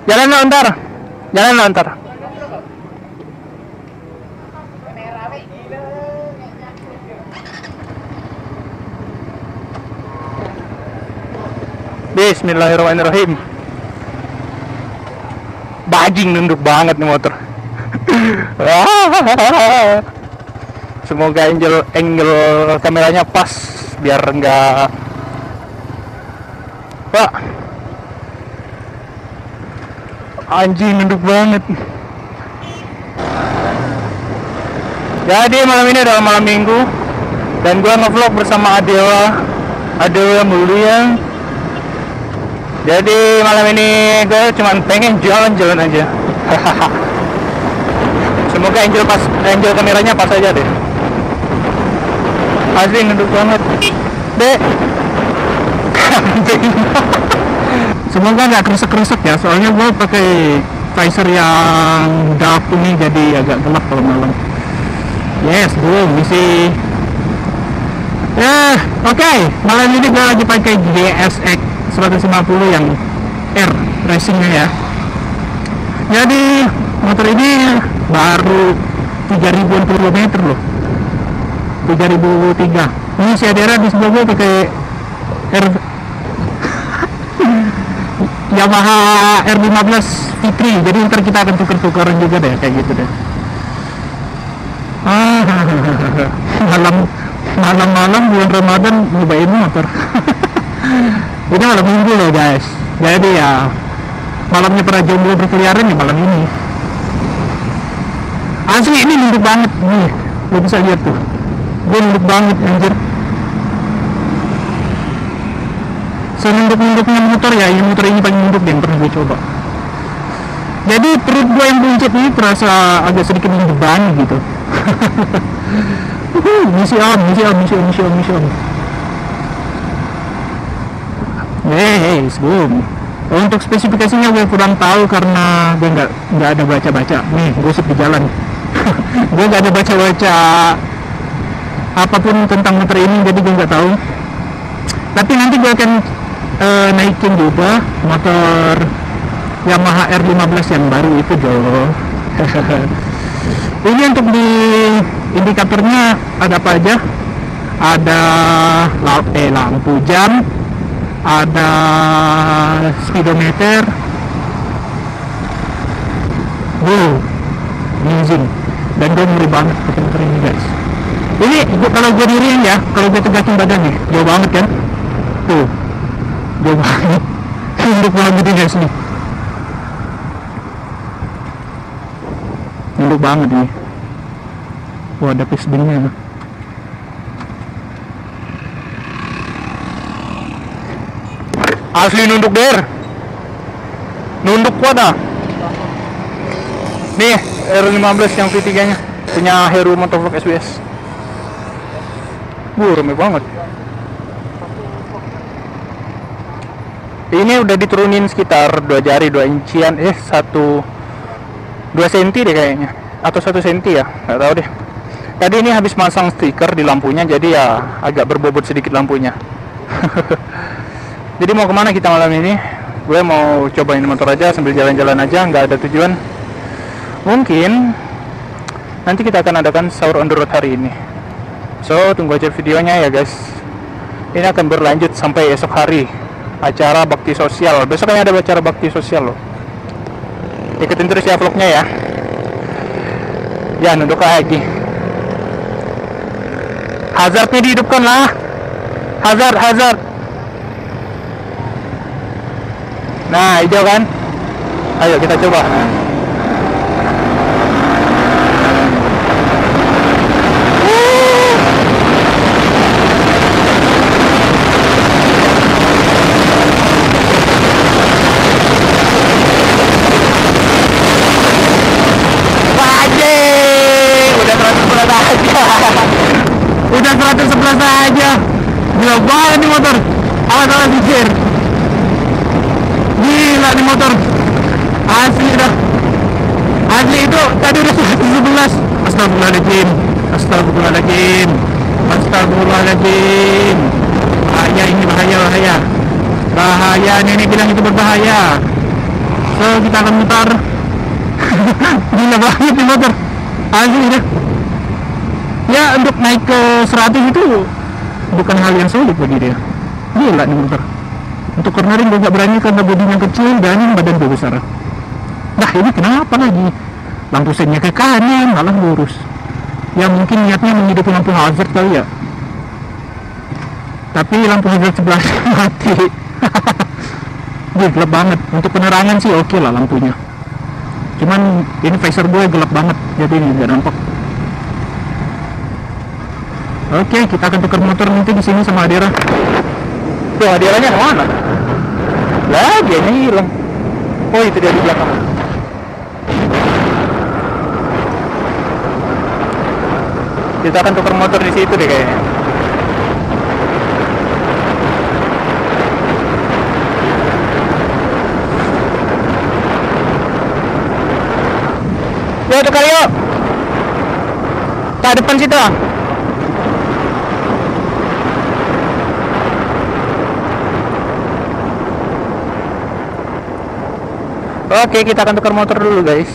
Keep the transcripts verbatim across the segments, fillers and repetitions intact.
Jalan lo ntar. Jalan lo ntar. Bismillahirrahmanirrahim. Bajing nunduk banget nih motor. Semoga angle angle kameranya pas biar enggak. Pak. Anjing nunduk banget. Jadi malam ini adalah malam minggu dan gua ngevlog bersama Adewa. Adewa Mulia. Jadi malam ini gue cuma pengen jalan-jalan aja. Semoga angel pas, angel kameranya pas aja deh. Asli nunduk banget. Dek. Semoga nggak kerusak-kerusak ya. Soalnya gue pakai visor yang dark ini jadi agak gelap kalau malam. Yes, gue misi. Ya, oke. Okay. Malam ini gue lagi pakai G S X seratus lima puluh yang R racingnya ya. Jadi motor ini baru tiga ribuan kilometer loh, tiga ribu tiga. Ini si Adera di sebelah gue pakai R Yamaha R lima belas Fitri. Jadi ntar kita akan tuker-tukeran juga deh kayak gitu deh. Ah, malam malam-malam bulan Ramadan nyobain motor. Ini malam minggu loh guys. Jadi ya malamnya para jomblo berkeliaran ya malam ini. Asli ini nunduk banget nih. Lo bisa lihat tuh. Gue nunduk banget anjir. Senunduk-nunduknya motor ya, ini motor ini paling nunduk yang pernah gue coba. Jadi perut gue yang buncit ini terasa agak sedikit menjeban gitu. Misi on, misi on, misi on, misi on, misi on. Hey, boom. Untuk spesifikasinya gue kurang tahu karena gue nggak nggak ada baca-baca. Nih, gosip di jalan. Gue nggak ada baca-baca apapun tentang motor ini, jadi gue nggak tahu. Tapi nanti gue akan uh, naikin juga motor Yamaha R lima belas yang baru itu dong. Ini untuk di indikatornya ada apa aja? Ada eh, lampu jam, ada speedometer. Wow, amazing. Dan gue ngeri banget pakai motor ini guys. Ini gua, kalau gue diriin ya, kalau gue tegakin badan nih, jauh banget kan? Tuh, jauh banget. Nunduk banget nih guys nih. Nunduk banget nih. Wah, ada pistonnya. Asli nunduk der. Nunduk kuat dah. Nih R lima belas yang V tiga nya punya Heru Motovlog S B S. Wuh, rame banget. Ini udah diturunin sekitar dua jari, dua incian, eh satu dua senti deh kayaknya, atau satu senti ya, nggak tahu deh. Tadi ini habis masang stiker di lampunya, jadi ya agak berbobot sedikit lampunya. Jadi mau kemana kita malam ini? Gue mau cobain motor aja sambil jalan-jalan aja, nggak ada tujuan. Mungkin nanti kita akan adakan sahur on the road hari ini. So tunggu aja videonya ya guys. Ini akan berlanjut sampai esok hari, acara bakti sosial. Besok ada acara bakti sosial loh. Ikutin terus ya vlognya ya. Ya nunduk lagi. Hazardnya dihidupkan lah. Hazard, hazard. Nah, hijau kan? Ayo kita coba. Udah seratus sebelas aja. Gila banget nih motor. Alat-alat pikir. Gila nih motor. Asli dah. Asli itu tadi udah seratus sebelas. Astagfirullahaladzim. Astagfirullahaladzim. Astagfirullahaladzim. Bahaya ini, bahaya, bahaya. Bahaya, nenek bilang itu berbahaya. So kita akan mutar. Gila banget nih motor asli ya. Ya untuk naik ke seratus itu bukan hal yang sulit bagi dia. Gila nih motor. Untuk cornering gue gak berani karena bodinya kecil dan badan gue besar. Nah ini kenapa lagi lampu sennya ke kanan malah lurus. Ya mungkin niatnya menghidupi lampu hazard kali ya, tapi lampu hazard sebelah mati. Dia gelap banget. Untuk penerangan sih oke lah lampunya, cuman ini visor gue gelap banget jadi ini nggak nampak. Oke, kita akan tukar motor nanti di sini sama Adira. Tuh Adiranya kemana? Lah dia hilang. Oh itu dia di belakang. Kita akan tukar motor di situ deh kayaknya. Yuk tukar yuk. Tak depan situ. Oke, kita akan tukar motor dulu guys.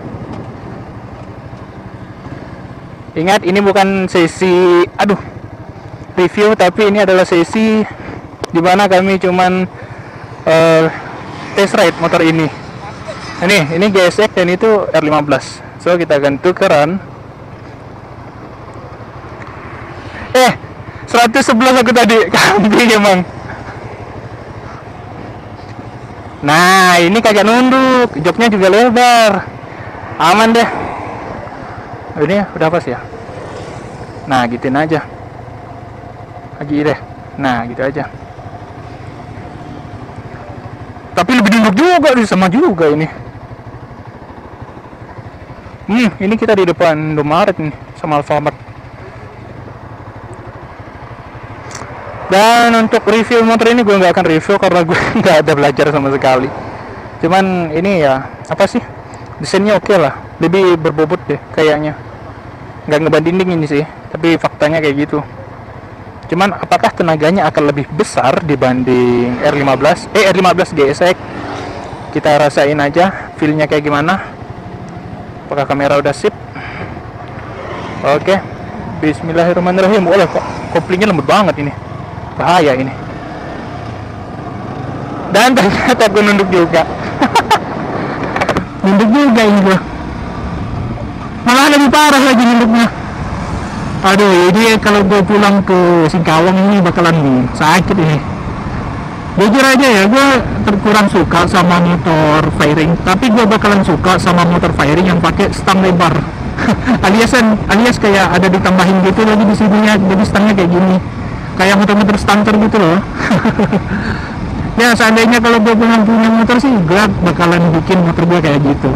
Ingat ini bukan sesi aduh review, tapi ini adalah sesi dimana kami cuman uh, test ride motor ini. Ini ini G S X dan itu R lima belas. So kita akan tukeran. Eh seratus sebelas aku tadi kambing emang. Nah ini kagak nunduk, joknya juga lebar, aman deh. Ini udah pas ya. Nah gituin aja lagi deh. Nah gitu aja. Tapi lebih nunduk juga sih, sama juga ini. Hmm ini kita di depan Indomaret nih sama Alfamart. Dan untuk review motor ini gue nggak akan review karena gue nggak ada belajar sama sekali. Cuman ini ya apa sih, desainnya oke lah, lebih berbobot deh kayaknya. Nggak ngebandingin ini sih, tapi faktanya kayak gitu. Cuman apakah tenaganya akan lebih besar dibanding R lima belas eh R lima belas G S X? Kita rasain aja feelnya kayak gimana. Apakah kamera udah sip? Oke, bismillahirrahmanirrahim. Wah kok koplingnya lembut banget ini, bahaya ini. Dan ternyata gue nunduk juga. Nunduk juga ini gue, malah lebih parah lagi nunduknya. Aduh ini kalau gue pulang ke Singkawang ini bakalan sakit ini. Jujur aja ya, gue kurang suka sama motor fairing, tapi gue bakalan suka sama motor fairing yang pakai stang lebar. aliasan alias kayak ada ditambahin gitu lagi di sininya, jadi stangnya kayak gini, kayak motor-motor stunter gitu loh. Ya seandainya kalau gue punya punya motor sih, gue bakalan bikin motor gue kayak gitu.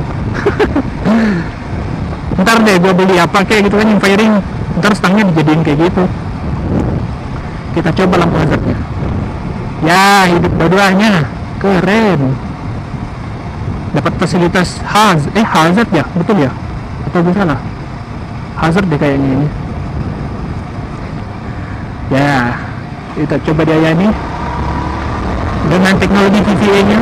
Ntar deh gue beli apa kayak gitu kan yang fairing, ntar stangnya dijadiin kayak gitu. Kita coba lampu hazardnya. Ya hidup dua-duanya keren. Dapat fasilitas haz eh hazard ya, betul ya atau gue salah? Hazard deh kayaknya ini. Ya kita coba dia ini dengan teknologi V V A nya.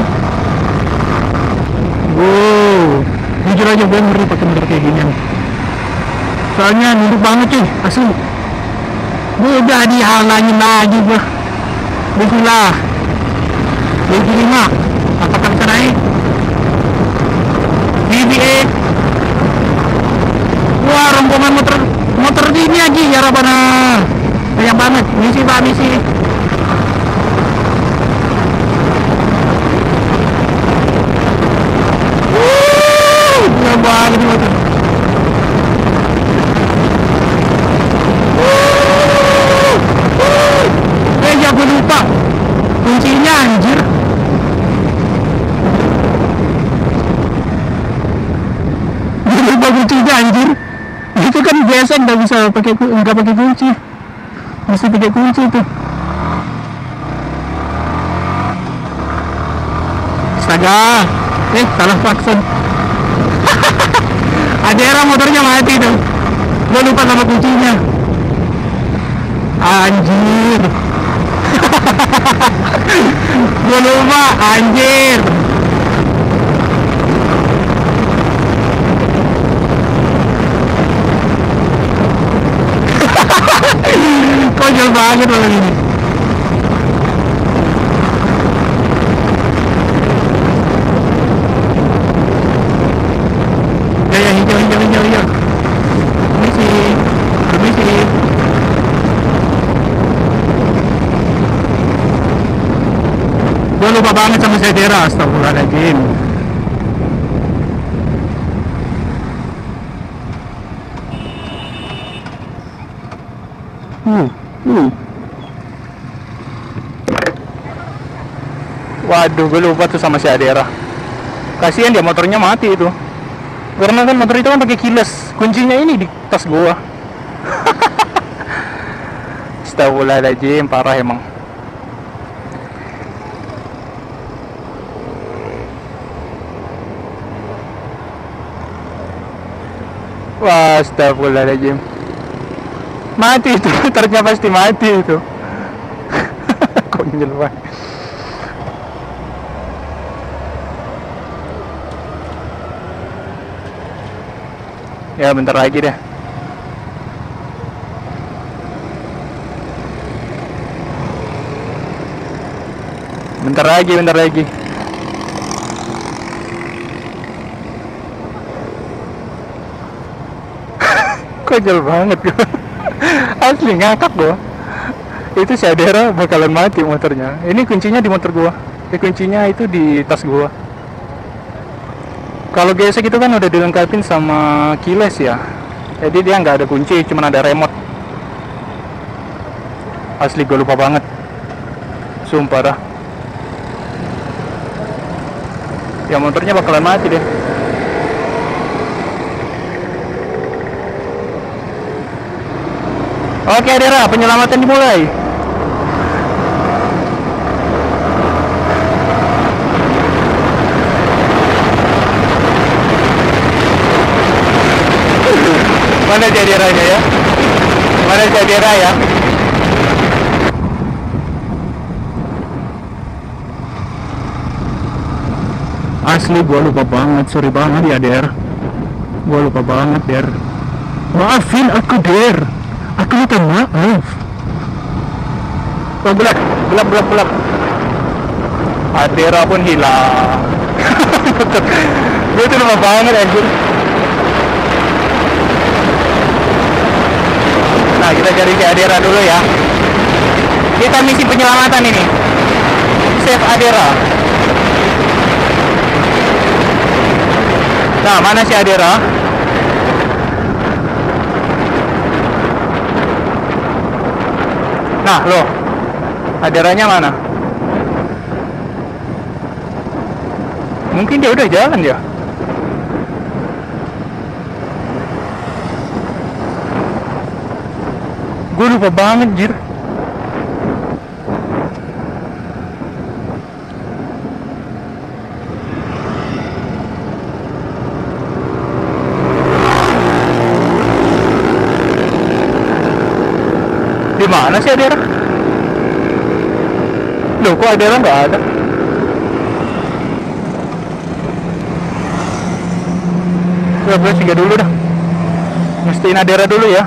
Wow, jujur aja gue ngeri pakai motor kayak gini, soalnya nunduk banget cuy asli. Gue udah dihalangin lagi gue. Bismillah. tujuh lima. Apakah bisa naik? V V A. Wah, rombongan motor motor ini aja ya Rabana. Banyak banget. Misi Pak, misi. Wuh, gila banget ini motor. Gue lupa kuncinya anjir. Gue lupa kuncinya anjir. Itu kan biasa nggak bisa pakai, nggak pakai kunci, mesti pakai kunci tuh. Astaga, eh salah klakson. Adera motornya mati tuh. Gue lupa sama kuncinya. Anjir. Gue lupa anjir. banget malam ini. Ya ya, hijau hijau hijau hijau. Permisi, permisi. Gue lupa banget sama Sedera, astagfirullahaladzim. Hmm, hmm. Waduh, gue lupa tuh sama si Adera. Kasihan dia, motornya mati itu. Karena kan motor itu kan pakai keyless. Kuncinya ini di tas gua. Astagfirullahaladzim, parah emang. Wah, astagfirullahaladzim. Mati itu, motornya pasti mati itu. Konyol banget. Ya bentar lagi deh. Bentar lagi, bentar lagi. Konyol banget gua. Asli ngakak gua. Itu si Adera bakalan mati motornya. Ini kuncinya di motor gua. Eh, kuncinya itu di tas gua. Kalau gesek itu kan udah dilengkapin sama keyless ya. Jadi dia nggak ada kunci, cuma ada remote. Asli gue lupa banget. Sumpah dah. Ya motornya bakalan mati deh. Oke Adera, penyelamatan dimulai. Mana si Aderanya ya? Mana si Adera ya? Asli gua lupa banget, sorry banget ya Der. Gua lupa banget Der. Maafin aku Der. Aku minta maaf. Oh gelap, gelap, gelap, gelap. Adera pun hilang. Gue tuh lupa banget anjir. Nah, kita cari si Adera dulu ya. Kita misi penyelamatan ini. Save Adera. Nah, mana si Adera? Nah, loh. Aderanya mana? Mungkin dia udah jalan ya. Gue lupa banget jir. Di mana sih Adera? Loh kok Adera nggak ada? Coba gue tiga dulu dah. Mestiin Adera dulu ya.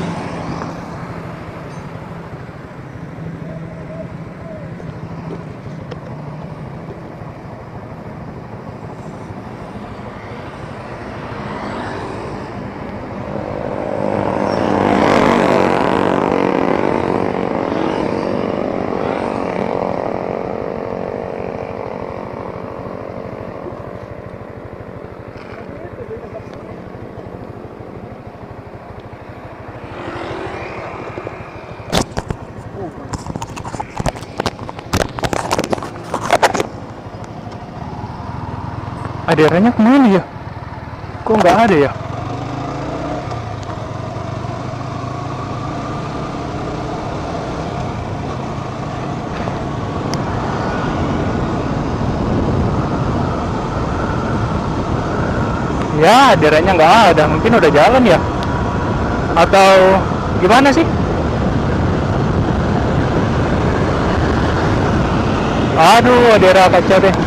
Aderanya kemana ya? Kok nggak ada ya? Ya, aderanya nggak ada. Mungkin udah jalan ya? Atau gimana sih? Aduh, Adera kacau deh.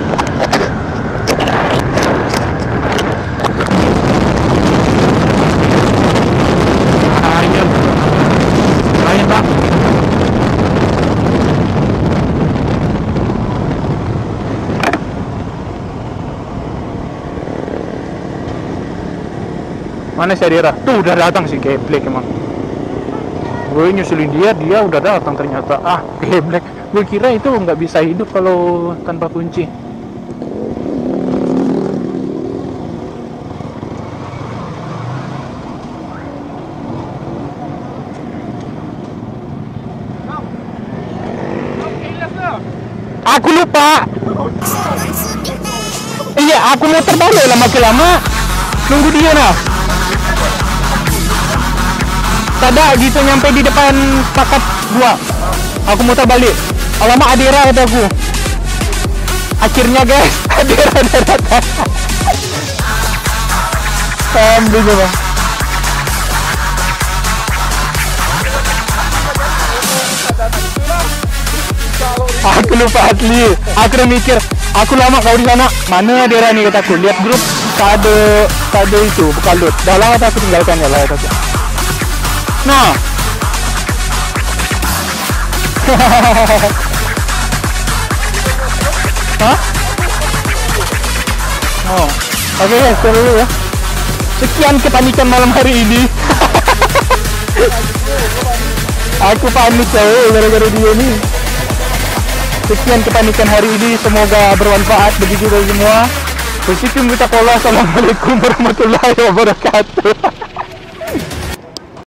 Ayo, ayo Pak. Mana si Adira? Tuh udah datang si geblek emang. Gue nyusulin dia, dia udah datang ternyata. Ah, geblek. Gue kira itu nggak bisa hidup kalau tanpa kunci. Aku lupa. Iya, aku muter balik lama-lama. Nunggu dia nah. Tada gitu nyampe di depan pakat gua. Aku muter balik. Alamak Adira kata aku. Akhirnya guys, Adira datang. Sambil coba. Aku lupa asli. Aku udah mikir, aku lama kau di sana. Mana Adira nih kataku. Lihat grup, tak ada, tak ada itu, bukan load. Dah lama aku tinggalkan ya lah kataku. Nah. Hah? Oh. Oke, okay, stop dulu ya. Sekian kepanikan malam hari ini. Aku panik jauh gara-gara dia nih. Sekian kepanikan hari ini, semoga bermanfaat bagi kita semua. Bersyukur kita Allah. Assalamualaikum warahmatullahi wabarakatuh.